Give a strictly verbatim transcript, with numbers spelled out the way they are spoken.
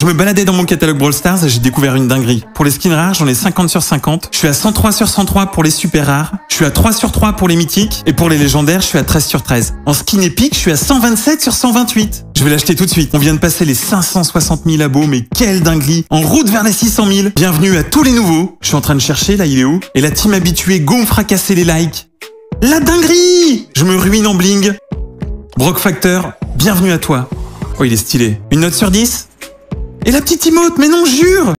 Je me baladais dans mon catalogue Brawl Stars et j'ai découvert une dinguerie. Pour les skins rares, j'en ai cinquante sur cinquante. Je suis à cent trois sur cent trois pour les super rares. Je suis à trois sur trois pour les mythiques. Et pour les légendaires, je suis à treize sur treize. En skin épique, je suis à cent vingt-sept sur cent vingt-huit. Je vais l'acheter tout de suite. On vient de passer les cinq cent soixante mille abos, mais quelle dinguerie! En route vers les six cent mille. Bienvenue à tous les nouveaux. Je suis en train de chercher, là il est où? Et la team habituée go me fracasser les likes. La dinguerie! Je me ruine en bling. Brock Factor, bienvenue à toi. Oh, il est stylé. Une note sur dix? Et la petite emote, mais non, jure!